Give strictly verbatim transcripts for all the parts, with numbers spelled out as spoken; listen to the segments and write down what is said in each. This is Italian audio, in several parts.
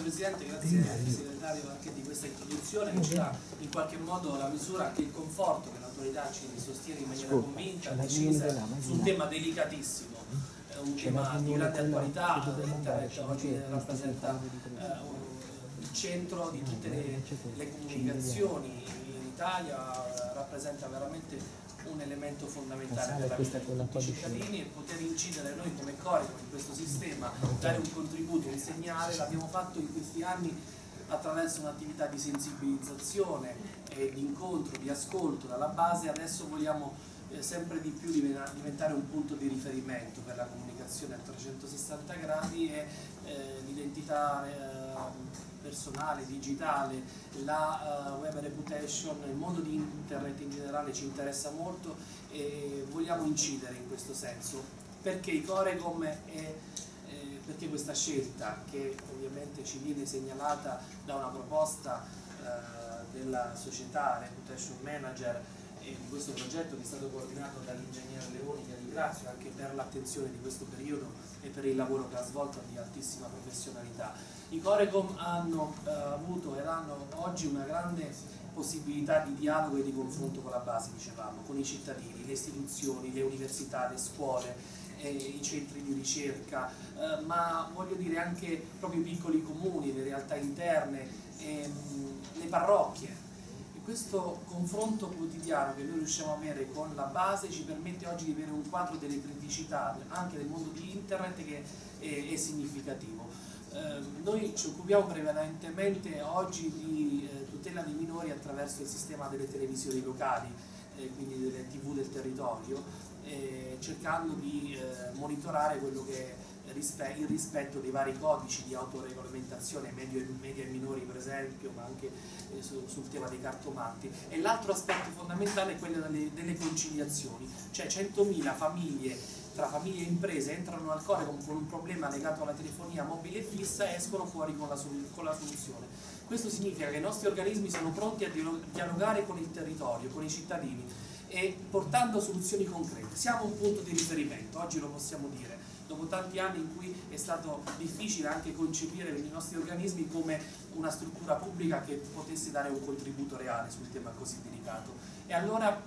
Presidente, grazie Segretario anche di questa introduzione che ci dà in qualche modo la misura che il conforto che l'autorità ci sostiene in maniera convinta, decisa, su un tema delicatissimo, eh, un tema di grande attualità. Internet oggi rappresenta eh, il centro di tutte le, le comunicazioni in Italia, rappresenta veramente un elemento fondamentale per la vita di tutti i cittadini, e poter incidere noi come Corecom in questo sistema, dare un contributo, un segnale, l'abbiamo fatto in questi anni attraverso un'attività di sensibilizzazione e di incontro, di ascolto dalla base. Adesso vogliamo eh, sempre di più diventare un punto di riferimento per la comunicazione a trecentosessanta gradi e eh, l'identità eh, personale, digitale, la uh, web reputation, il mondo di internet in generale ci interessa molto e vogliamo incidere in questo senso. Perché i Corecom è, eh, perché questa scelta, che ovviamente ci viene segnalata da una proposta uh, della società Reputation Manager, e di questo progetto che è stato coordinato dall'ingegnere Leoni, che ringrazio anche per l'attenzione di questo periodo e per il lavoro che ha svolto di altissima professionalità. I Corecom hanno eh, avuto e hanno oggi una grande possibilità di dialogo e di confronto con la base, dicevamo, con i cittadini, le istituzioni, le università, le scuole, eh, i centri di ricerca, eh, ma voglio dire anche proprio i piccoli comuni, le realtà interne, ehm, le parrocchie. Questo confronto quotidiano che noi riusciamo a avere con la base ci permette oggi di avere un quadro delle criticità anche del mondo di internet che è, è significativo. Eh, noi ci occupiamo prevalentemente oggi di eh, tutela dei minori attraverso il sistema delle televisioni locali, eh, quindi delle tivù del territorio, eh, cercando di eh, monitorare quello che è il rispetto dei vari codici di autoregolamentazione media e minori, per esempio, ma anche eh, su, sul tema dei cartomanti. E l'altro aspetto fondamentale è quello delle, delle conciliazioni, cioè centomila famiglie, tra famiglie e imprese, entrano al Corecom con un problema legato alla telefonia mobile fissa e escono fuori con la, con la soluzione. Questo significa che i nostri organismi sono pronti a dialogare con il territorio, con i cittadini, e portando soluzioni concrete. Siamo un punto di riferimento, oggi lo possiamo dire, dopo tanti anni in cui è stato difficile anche concepire i nostri organismi come una struttura pubblica che potesse dare un contributo reale sul tema così delicato. E allora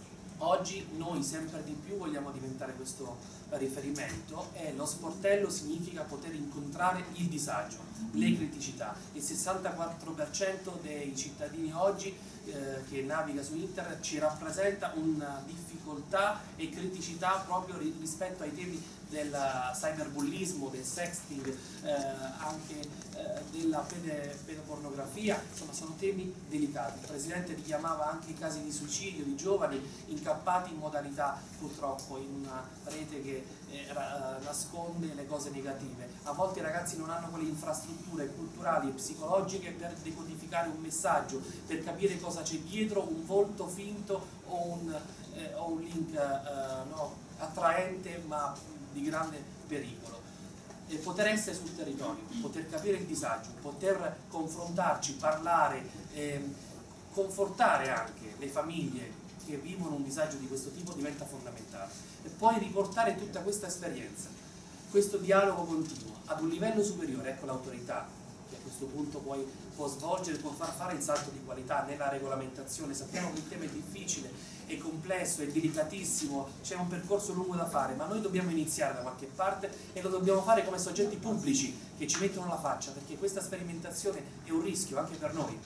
oggi noi sempre di più vogliamo diventare questo riferimento, e lo sportello significa poter incontrare il disagio, le criticità. Il sessantaquattro per cento dei cittadini oggi eh, che naviga su internet ci rappresenta una difficoltà e criticità proprio rispetto ai temi del cyberbullismo, del sexting, eh, anche eh, della pede, pedopornografia. Insomma, sono temi delicati. Il Presidente richiamava anche i casi di suicidio di giovani incappati in modalità purtroppo in una rete che eh, nasconde le cose negative. A volte i ragazzi non hanno quelle infrastrutture culturali e psicologiche per decodificare un messaggio, per capire cosa c'è dietro un volto finto o un, eh, o un link eh, no, attraente ma di grande pericolo. E poter essere sul territorio, poter capire il disagio, poter confrontarci, parlare, eh, confortare anche le famiglie che vivono un disagio di questo tipo diventa fondamentale. E poi riportare tutta questa esperienza, questo dialogo continuo ad un livello superiore. Ecco l'autorità che a questo punto poi può svolgere, può far fare il salto di qualità nella regolamentazione. Sappiamo che il tema è difficile, è complesso, è delicatissimo, c'è un percorso lungo da fare, ma noi dobbiamo iniziare da qualche parte e lo dobbiamo fare come soggetti pubblici che ci mettono la faccia, perché questa sperimentazione è un rischio anche per noi.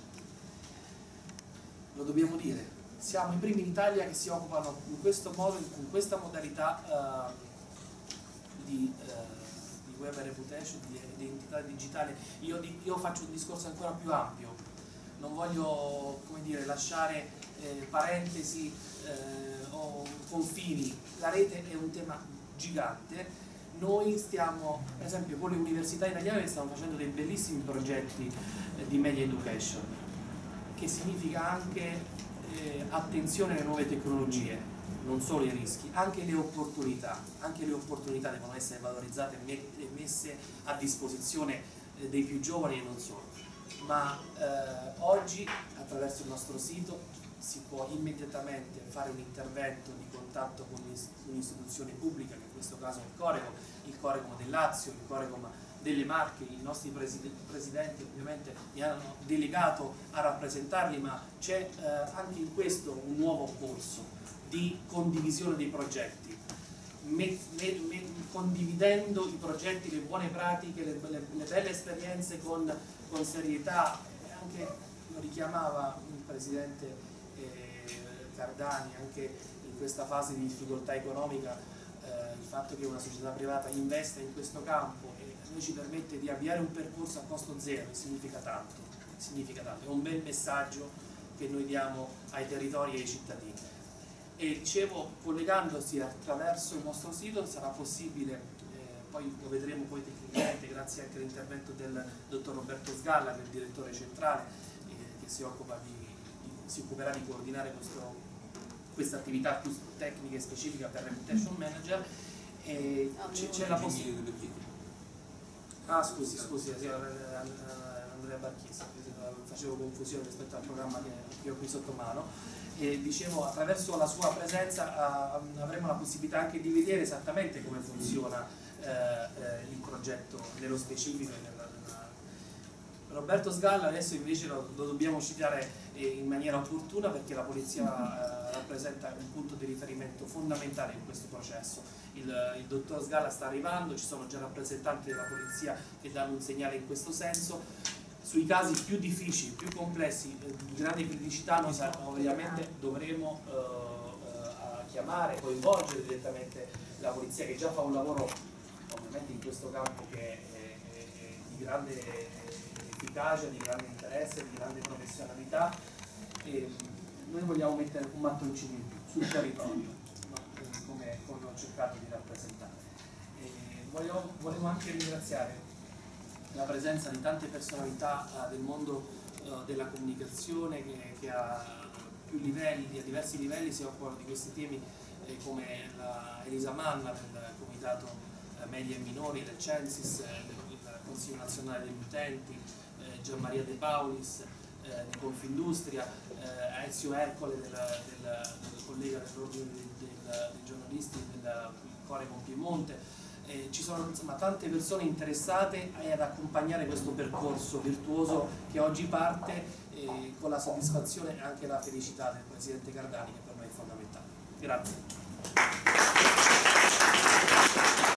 Lo dobbiamo dire, siamo i primi in Italia che si occupano in questo modo, in questa modalità uh, di, uh, di web reputation, di identità digitale. Io, io faccio un discorso ancora più ampio, non voglio, come dire, lasciare eh, parentesi eh, o confini. La rete è un tema gigante. Noi stiamo, per esempio, con le università italiane stiamo facendo dei bellissimi progetti eh, di media education, che significa anche eh, attenzione alle nuove tecnologie, non solo i rischi, anche le opportunità. Anche le opportunità devono essere valorizzate e messe a disposizione eh, dei più giovani e non solo. Ma eh, oggi attraverso il nostro sito si può immediatamente fare un intervento di contatto con un'istituzione pubblica, che in questo caso è il Corecom, il Corecom del Lazio, il Corecom delle Marche, i nostri presidenti ovviamente mi hanno delegato a rappresentarli, ma c'è eh, anche in questo un nuovo corso di condivisione dei progetti, me, me, me, condividendo i progetti, le buone pratiche, le, le, le belle esperienze con, con serietà. Anche lo richiamava il presidente eh, Cardani, anche in questa fase di difficoltà economica, eh, il fatto che una società privata investa in questo campo e noi ci permette di avviare un percorso a costo zero significa tanto, significa tanto, è un bel messaggio che noi diamo ai territori e ai cittadini. E dicevo, collegandosi attraverso il nostro sito sarà possibile, eh, poi lo vedremo poi tecnicamente grazie anche all'intervento del dottor Roberto Sgalla, che è il direttore centrale, eh, che si, occupa di, di, si occuperà di coordinare questa attività più tecnica e specifica per Reputation Manager. C'è la possibilità. Ah scusi, scusi, sì, Andrea Barchisi, facevo confusione rispetto al programma che ho qui sotto mano. E dicevo, attraverso la sua presenza uh, avremo la possibilità anche di vedere esattamente come funziona uh, uh, il progetto nello specifico. Nella, nella... Roberto Sgalla adesso invece lo, lo dobbiamo citare eh, in maniera opportuna, perché la polizia uh, rappresenta un punto di riferimento fondamentale in questo processo. Il, il dottor Sgalla sta arrivando, ci sono già rappresentanti della polizia che danno un segnale in questo senso. Sui casi più difficili, più complessi, di grande criticità, noi ovviamente dovremo eh, eh, chiamare, coinvolgere direttamente la polizia, che già fa un lavoro ovviamente in questo campo che è, è, è di grande efficacia, di grande interesse, di grande professionalità, e noi vogliamo mettere un mattoncino in più sul territorio, no? come, come ho cercato di rappresentare. E voglio, volevo anche ringraziare la presenza di tante personalità uh, del mondo uh, della comunicazione che, che a più livelli, a diversi livelli si occupano di questi temi, eh, come la Elisa Manna del Comitato uh, Media e Minori, del Censis, eh, del, del Consiglio Nazionale degli Utenti, eh, Gian Maria De Paulis eh, di Confindustria, eh, Ezio Ercole del, del, del collega dell'Ordine dei, del, dei giornalisti del Core con Piemonte. Eh, ci sono insomma tante persone interessate ad accompagnare questo percorso virtuoso che oggi parte, eh, con la soddisfazione e anche la felicità del Presidente Cardani, che per noi è fondamentale. Grazie.